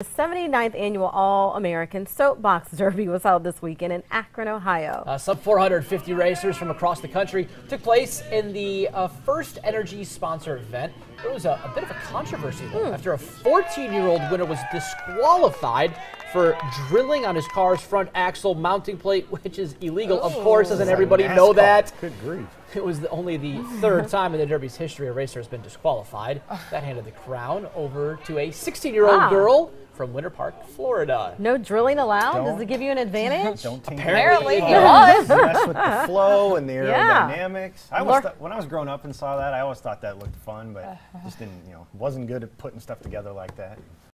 The 79th annual All-American Soapbox Derby was held this weekend in Akron, Ohio. Some 450 racers from across the country took place in the First Energy sponsor event. There was a bit of a controversy after a 14-year-old winner was disqualified for drilling on his car's front axle mounting plate, which is illegal. Of course, doesn't everybody know that? Good grief. It was only the third time in the Derby's history a racer has been disqualified. That handed the crown over to a 16-year-old girl from Winter Park, Florida. No drilling allowed? Does it give you an advantage? Apparently it does. Mess with the flow and the aerodynamics. When I was growing up and saw that, I always thought that looked fun, but just didn't, wasn't good at putting stuff together like that.